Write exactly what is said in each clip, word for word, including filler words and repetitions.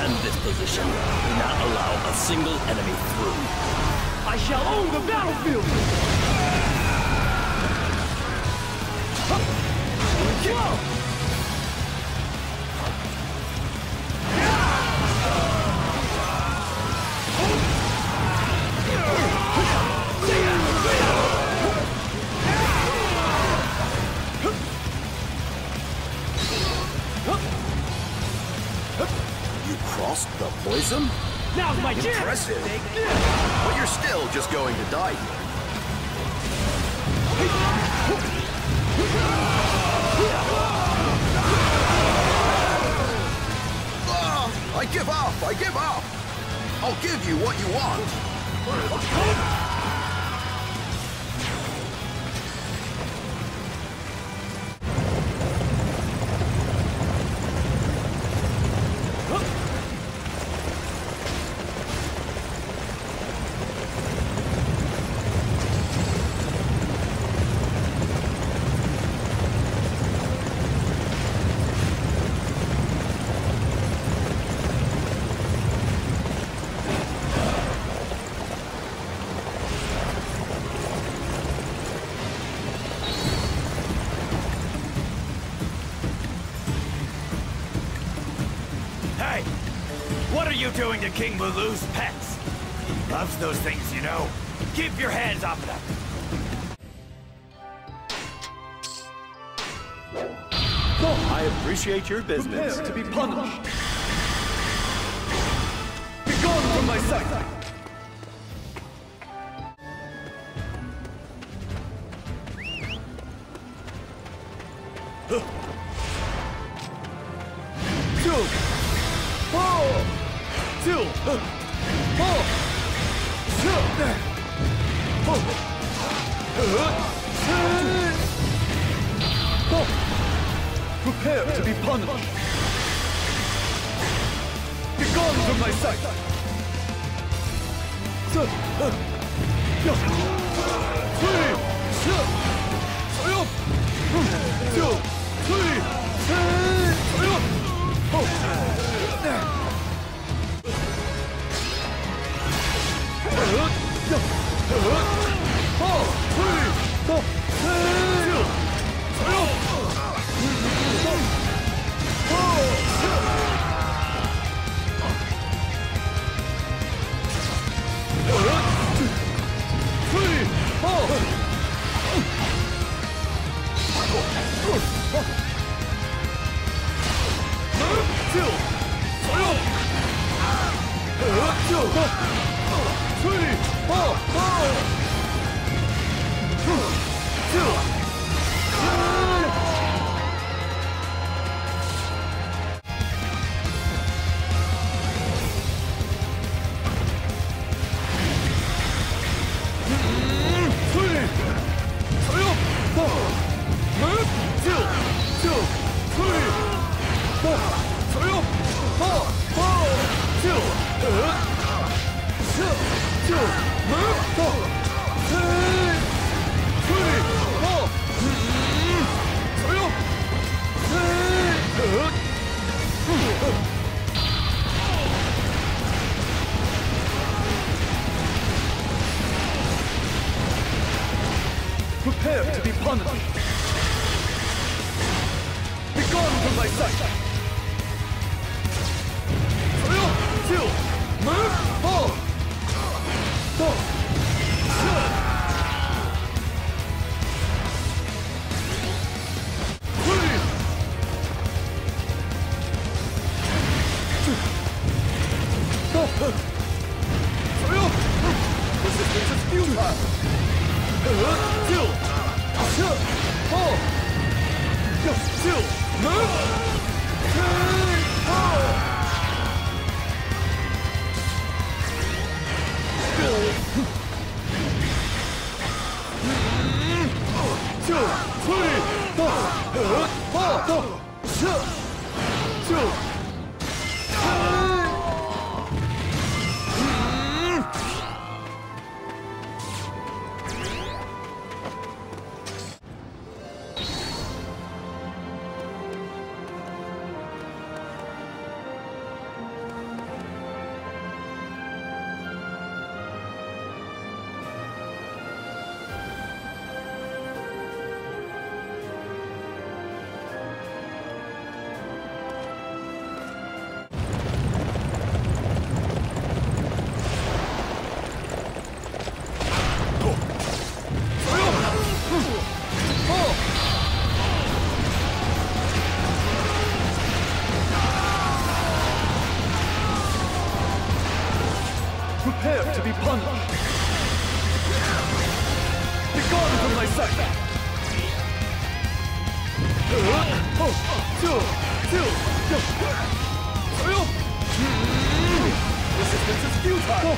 defend this position. Do not allow a single enemy through. I shall own the battlefield! Whoa! You crossed the poison? Now's my chance! Impressive. But you're still just going to die here. Ah, I give up! I give up! I'll give you what you want! What are you doing to King Mulu's pets? He loves those things, you know. Keep your hands off them. I appreciate your business. Prepare to be punished. Be gone from my sight. Two. Four. Two. Four. Two. Four. Four. Prepare to be punished. Be gone from my sight. Three. Two. Three. Four. Prepare to be punished. Be gone from my sight. Three, two, move, four, four, three, four, three, resistance is futile. Two, two, four, two, move, three, four. Two, three, four, four, two, two, three. Prepare to be punished. Be gone from my sight. Resistance is futile.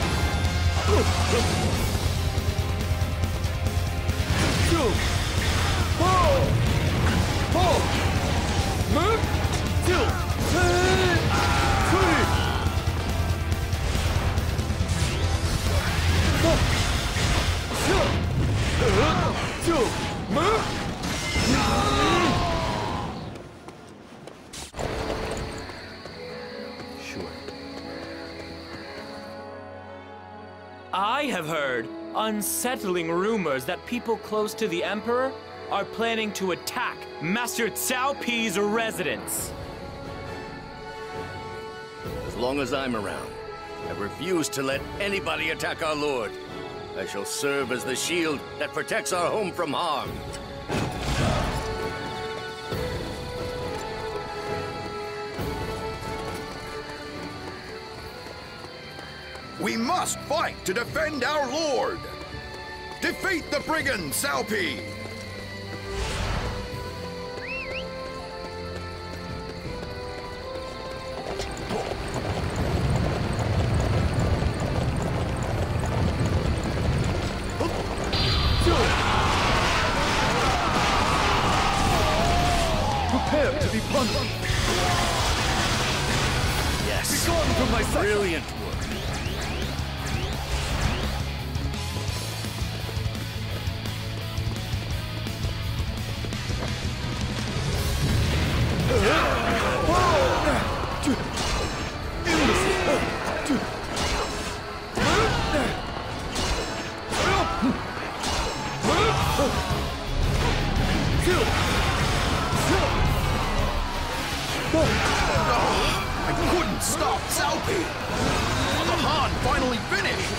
Two. Four. Four. Move. Two. Three. Four. Two. Move. Sure. I have heard unsettling rumors that people close to the Emperor are planning to attack Master Cao Pi's residence. As long as I'm around, I refuse to let anybody attack our Lord. I shall serve as the shield that protects our home from harm. We must fight to defend our Lord! Defeat the brigand, Cao Pi! Prepare to be punished. Yes. Be gone from my sight. Brilliant work. I couldn't stop Cao Pi! The Han finally finished!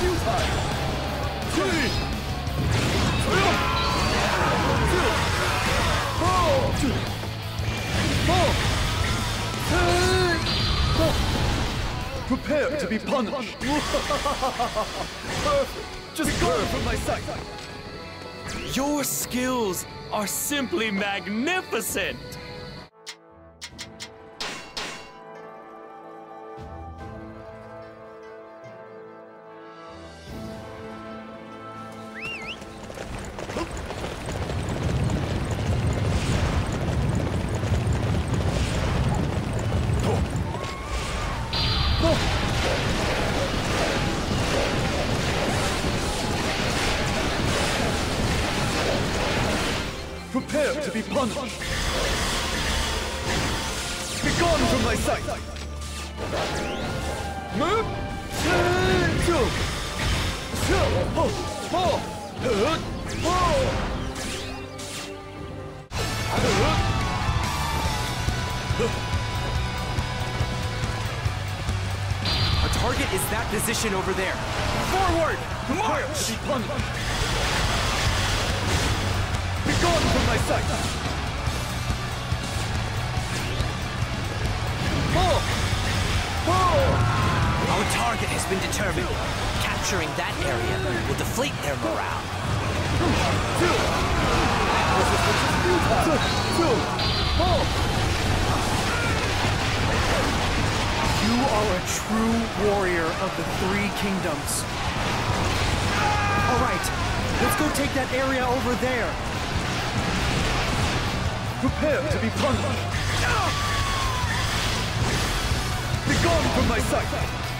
Prepare to be punished. Perfect. Just go from my sight. Your skills are simply magnificent! Prepare to be punished. Be gone from my sight. Move. Two. Four. Four. Our target is that position over there. Forward! March! Be punished. Be gone from my sight. Four. Four. Our target has been determined. Capturing that area will deflate their morale. Two. Resistance is futile. Two. Four. You are a true warrior of the Three Kingdoms. All right, let's go take that area over there. Prepare to be punished. Be gone from my sight.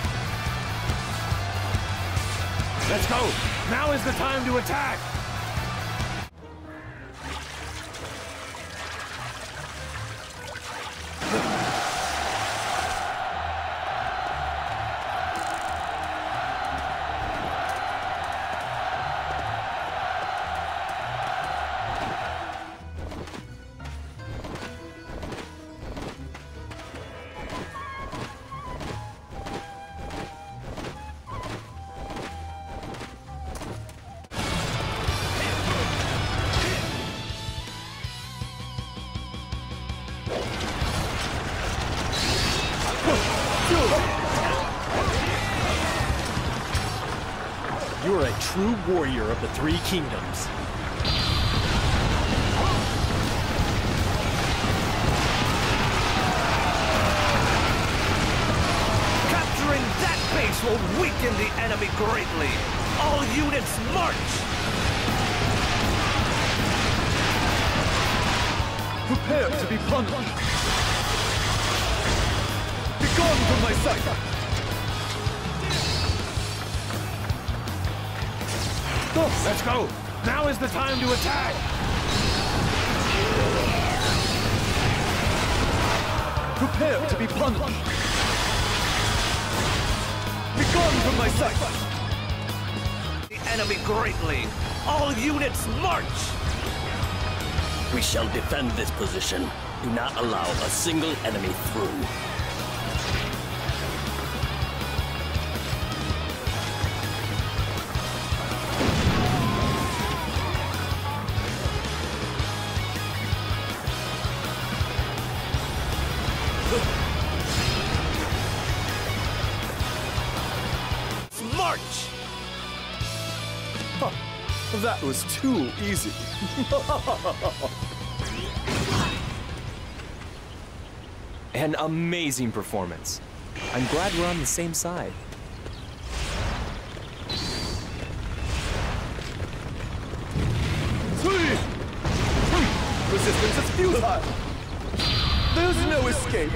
Let's go! Now is the time to attack! You're a true warrior of the Three Kingdoms. Capturing that base will weaken the enemy greatly. All units march! Prepare to be punished. Begone from my sight. Let's go! Now is the time to attack! Prepare to be punished. Begone from my sight. The enemy greatly. All units march! We shall defend this position. Do not allow a single enemy through. March! That was too easy. An amazing performance. I'm glad we're on the same side. Resistance is futile. There's no escape.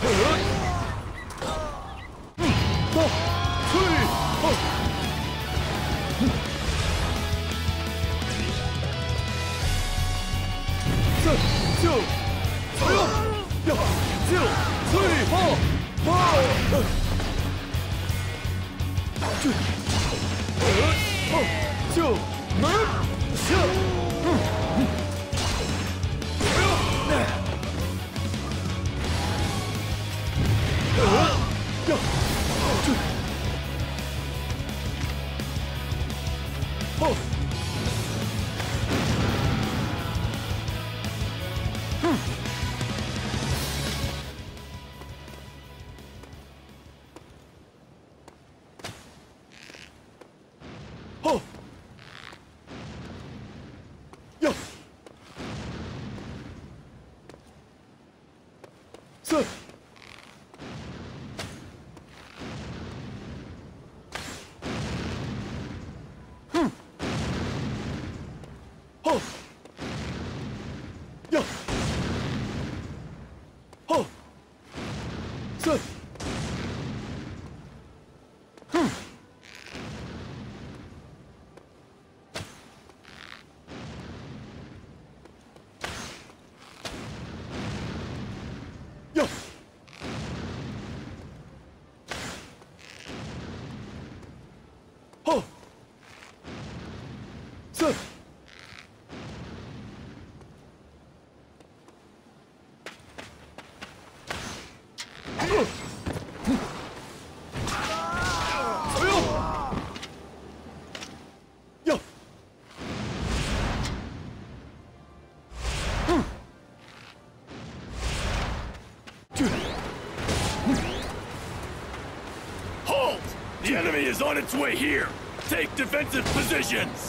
Halt! The enemy is on its way here! Take defensive positions!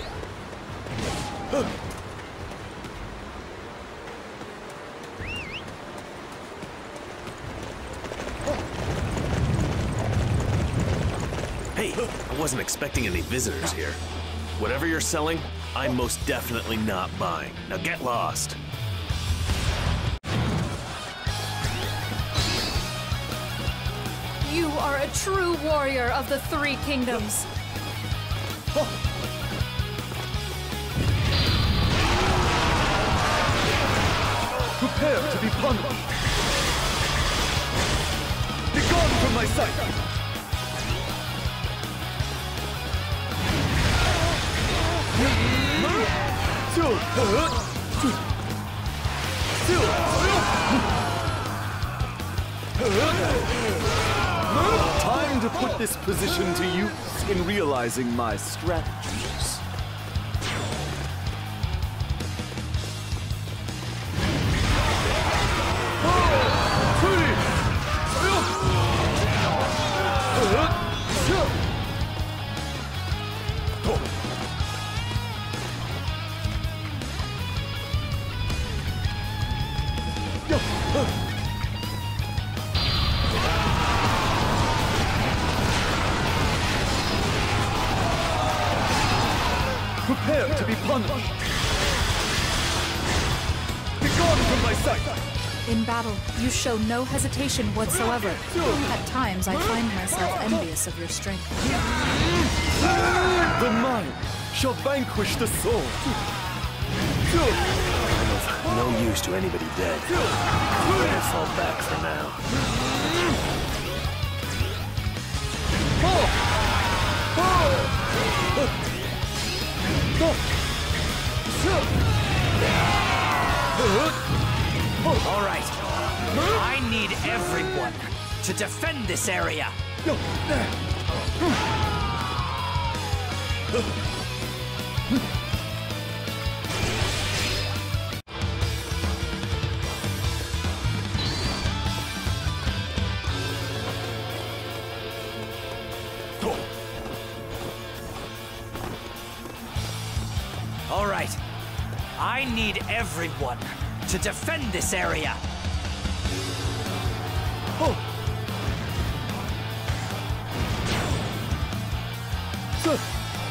Hey, I wasn't expecting any visitors here. Whatever you're selling, I'm most definitely not buying. Now get lost. You are a true warrior of the Three Kingdoms. Prepare to be punished. Begone from my sight. Time to put this position to use in realizing my strategies. punished! Begone from my sight! In battle, you show no hesitation whatsoever. At times, I find myself envious of your strength. The mind shall vanquish the soul. I'm of no use to anybody dead. Better fall back for now. All right. I need everyone to defend this area. All right. I need everyone to defend this area. Oh. Sir.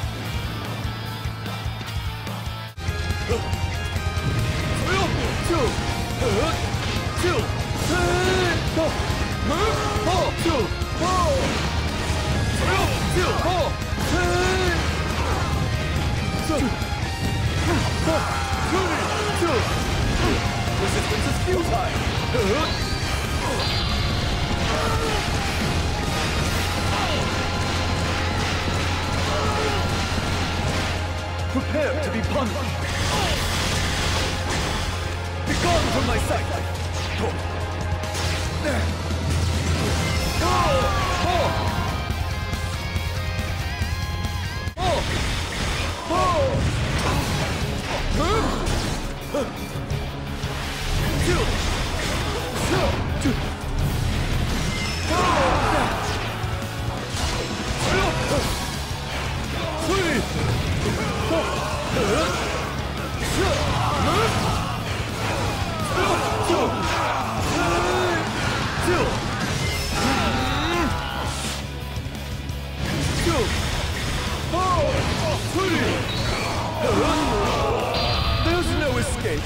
Resistance is futile! Prepare to be punished! Begone from my sight! There's no escape!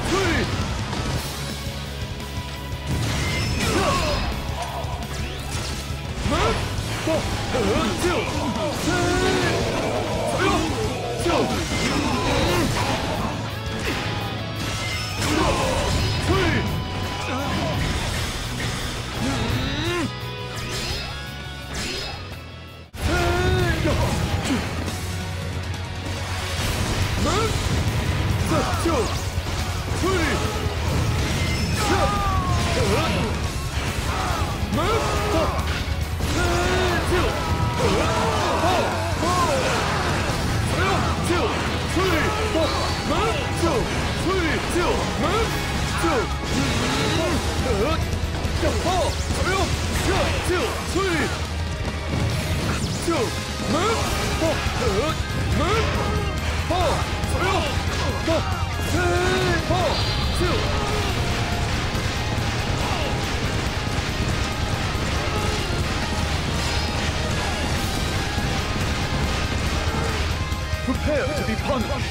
Prepare to be punished!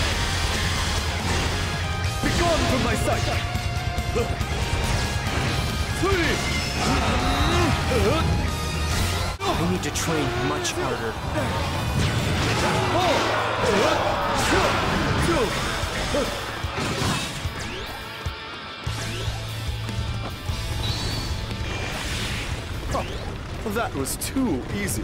Begone from my sight! I need to train much harder. That was too easy.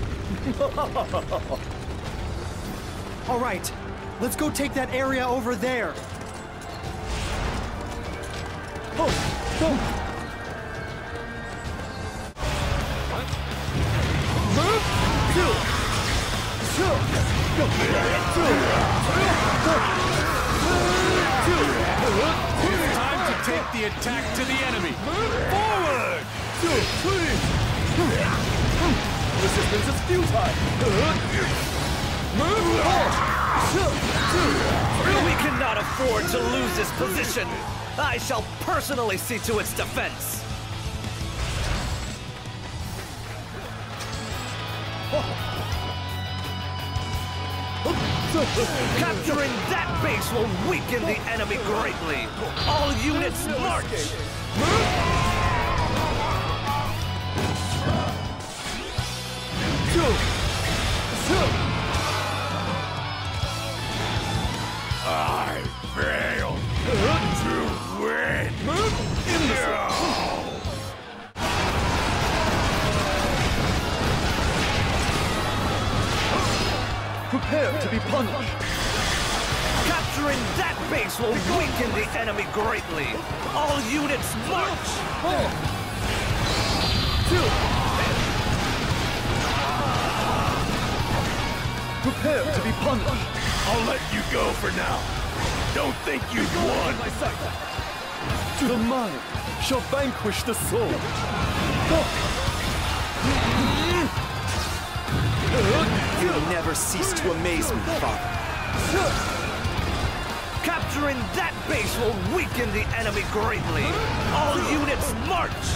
All right, let's go take that area over there. Oh, oh. It's time to take the attack to the enemy. Forward! Resistance is futile. We cannot afford to lose this position. I shall personally see to its defense. Capturing that base will weaken the enemy greatly. All units march! I failed to win. Prepare to be punished. Capturing that base will weaken the enemy greatly. All units march! Prepare to be punished. I'll let you go for now. Don't think you've won. To the mind shall vanquish the soul. You never cease to amaze me, Father. Capturing that base will weaken the enemy greatly. All units march!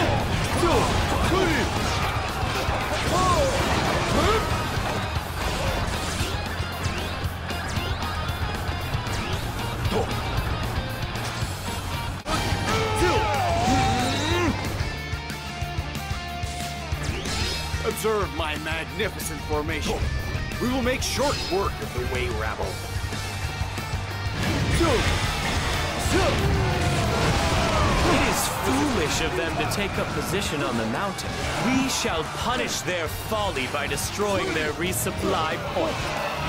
Observe my magnificent formation. We will make short work of the Wei rabble. It is foolish of them to take up position on the mountain. We shall punish their folly by destroying their resupply point.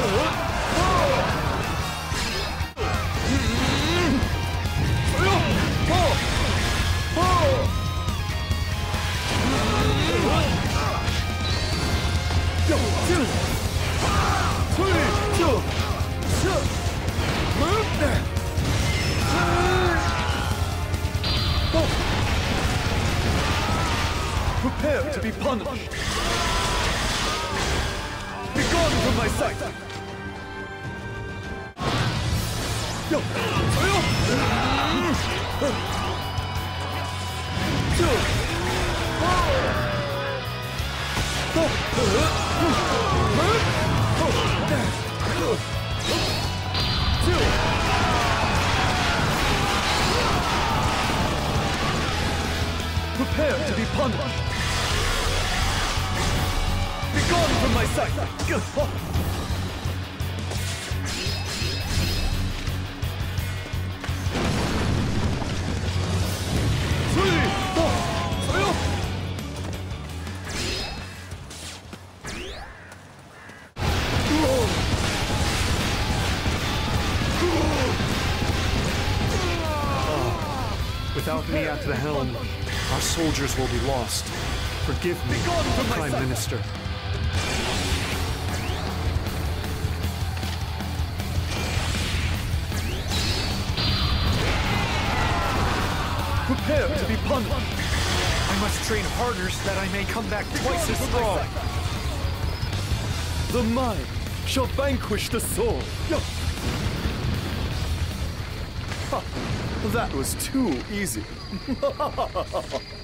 Prepare to be punished. Begone from my sight. Prepare to be punished. Begone from my sight. Without me at the helm, our soldiers will be lost. Forgive me, Prime Minister. Prepare to be punished. I must train harder so that I may come back twice as strong. The mind shall vanquish the soul. Ha, that was too easy.